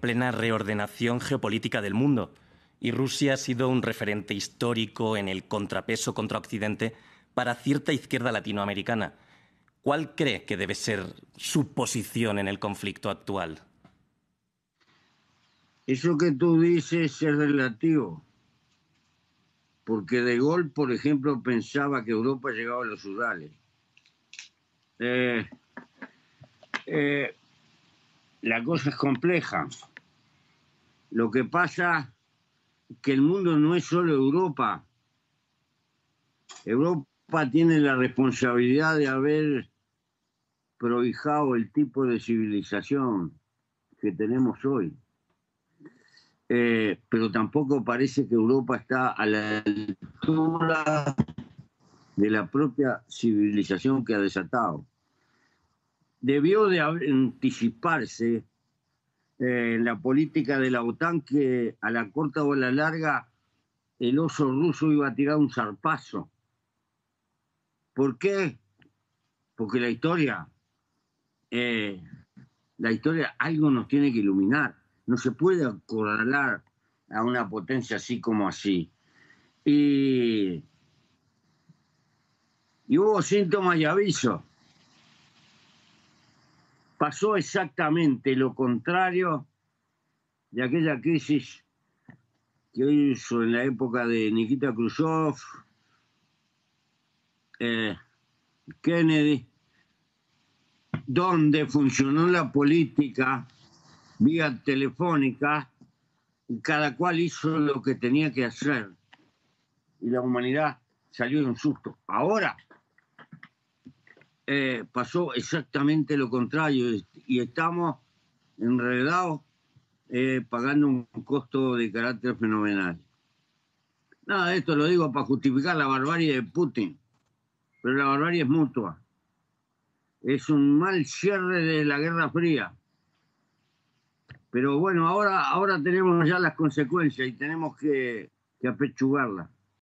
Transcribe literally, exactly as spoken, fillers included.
plena reordenación geopolítica del mundo y Rusia ha sido un referente histórico en el contrapeso contra Occidente para cierta izquierda latinoamericana. ¿Cuál cree que debe ser su posición en el conflicto actual? Eso que tú dices es relativo, porque De Gaulle, por ejemplo, pensaba que Europa llegaba a los Urales. Eh, eh, la cosa es compleja. Lo que pasa es que el mundo no es solo Europa. Europa tiene la responsabilidad de haber prohijado el tipo de civilización que tenemos hoy. Eh, pero tampoco parece que Europa está a la altura de la propia civilización que ha desatado. Debió de anticiparse eh, en la política de la OTAN que a la corta o a la larga el oso ruso iba a tirar un zarpazo. ¿Por qué? Porque la historia, eh, la historia algo nos tiene que iluminar. No se puede acorralar a una potencia así como así. Y, y hubo síntomas y avisos. Pasó exactamente lo contrario de aquella crisis que hizo en la época de Nikita Khrushchev, eh, Kennedy, donde funcionó la política vía telefónica y cada cual hizo lo que tenía que hacer y la humanidad salió de un susto. Ahora eh, pasó exactamente lo contrario y estamos enredados eh, pagando un costo de carácter fenomenal. Nada de esto lo digo para justificar la barbarie de Putin, pero la barbarie es mutua. Es un mal cierre de la Guerra Fría. Pero bueno, ahora, ahora tenemos ya las consecuencias y tenemos que, que apechugarlas.